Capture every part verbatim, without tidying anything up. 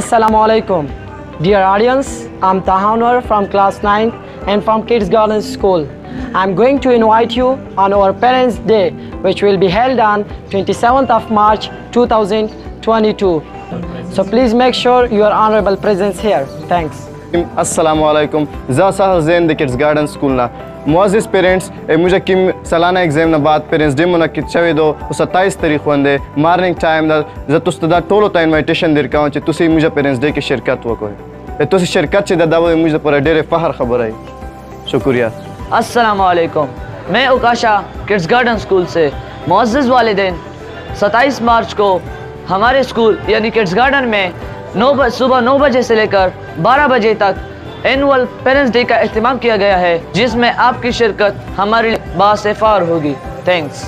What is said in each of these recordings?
Assalamu alaikum. Dear audience, I'm Taha Anwar from class nine and from Kids Garden School. I'm going to invite you on our Parents' Day, which will be held on twenty-seventh of March two thousand twenty-two. So please make sure your honorable presence here. Thanks. السلام علیکم زا سہل زین the kids garden school نا معزز parents مجھے کم سالانہ exam نہ بعد پیرنٹس ڈے منعقد شوی دو ستائیس تاریخ وندے مارننگ ٹائم دا ز تس دا ٹولو تا انویٹیشن در کاون چ تسی مجھے پیرنٹس ڈے کی شرکت وکوئے تسی شرکت چ دا مجھے پورا ڈیرے فخر خبر ہے شکریہ. السلام علیکم، میں اوکاشا کڈز گارڈن اسکول سے معزز والدین ستائیس مارچ کو ہمارے اسکول یعنی کڈز گارڈن میں نو صبح نو بجے سے لے کر بارہ بجے تک اینول پیرنٹس ڈے کا اہتمام کیا گیا ہے، جس میں آپ کی شرکت ہمارے لیے باعث فخر ہوگی. تھینکس.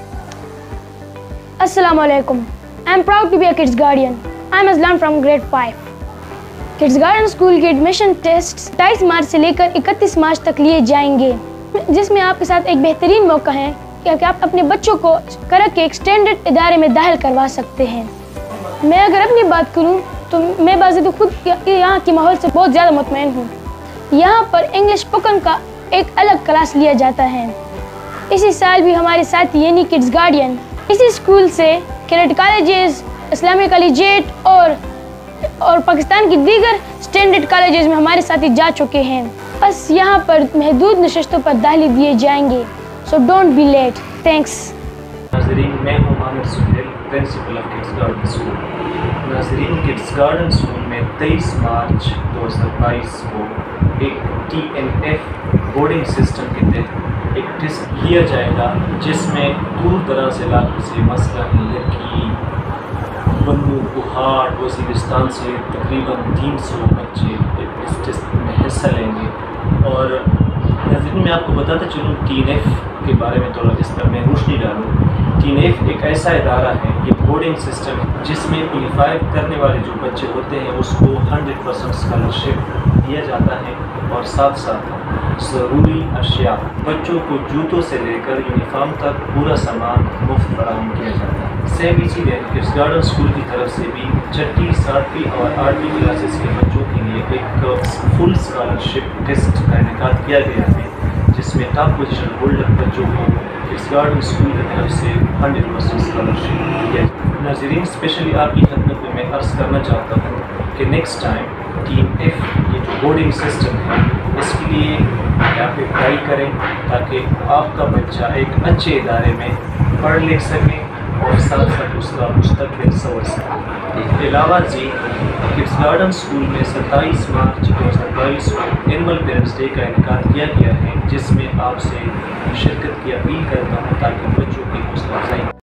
السلام علیکم. I am proud to be a kids guardian. I am Aslan from grade five. Kids garden school کے ایڈمیشن ٹیسٹ ستائیس مارچ سے لے کر اکتیس مارچ تک لیے جائیں گے، جس میں آپ کے ساتھ ایک بہترین موقع ہے کہ آپ اپنے بچوں کو کرک کے ایک اسٹینڈرڈ ادارے میں داخل کروا سکتے ہیں. میں اگر اپنی بات کروں تو میں بازید خود یہاں کے ماحول سے بہت زیادہ مطمئن ہوں. یہاں پر انگلش اسپوکن کا ایک الگ کلاس لیا جاتا ہے. اسی سال بھی ہمارے ساتھی یعنی کڈز گارڈین اسی اسکول سے کیڈٹ کالجز، اسلامی کالجیٹ اور اور پاکستان کی دیگر اسٹینڈرڈ کالجز میں ہمارے ساتھی جا چکے ہیں. بس یہاں پر محدود نشستوں پر داخلے دیے جائیں گے. So don't be late. Thanks. ناظرین، میں ہوں Aamir Sohail, principal of kids garden school. ناظرین، کڈز گارڈن اسکول میں تیئیس مارچ دو ہزار بائیس کو ایک T N F boarding system کے تحت ایک ٹیسٹ لیا جائے گا، جس میں دور دراز علاقوں سے مثلاً لکی، بنو، پہاڑ، وزیرستان سے تقریباً تین سو بچے اس ٹیسٹ میں حصہ لیں گے. اور ناظرین، میں آپ کو بتاتا چلوں ٹی این ایف کے بارے میں تھوڑا اس پر میں روشنی ڈالوں. ٹی این ایف ایک ایسا ادارہ ہے، یہ بورڈنگ سسٹم ہے جس میں کوالیفائی کرنے والے جو بچے ہوتے ہیں اس کو ہنڈریڈ پرسینٹ اسکالرشپ دیا جاتا ہے، اور ساتھ ساتھ ضروری اشیاء بچوں کو جوتوں سے لے کر یونیفارم تک پورا سامان مفت فراہم کیا جاتا ہے. سیم اسی دن کڈز گارڈن اسکول کی طرف سے بھی چھٹی، ساتویں اور آٹھویں کلاسز کے بچوں کے لیے ایک فل اسکالرشپ ٹیسٹ کا انعقاد کیا گیا ہے، جس میں ٹاپ پوزیشن ہولڈر بچوں کو کڈز گارڈن اسکول کی طرف سے ہنڈریڈ پرسینٹ اسکالرشپ دیا جاتا ہے. ناظرین، اسپیشلی آپ کی خدمت میں میں عرض کرنا چاہتا ہوں کہ next time T N F یہ جو بورڈنگ سسٹم ہے اس کے لیے آپ اپلائی کریں تاکہ آپ کا بچہ ایک اچھے ادارے میں پڑھ لکھ سکے اور ساتھ ساتھ اس کا مستقبل سنور سکے. اس کے علاوہ جی کڈز گارڈن اسکول میں ستائیس مارچ دو ہزار بائیس کو اینول پیرنٹس ڈے کا انعقاد کیا گیا ہے، جس میں آپ سے شرکت کی اپیل کرتا ہوں تاکہ بچوں کی حوصلہ افزائی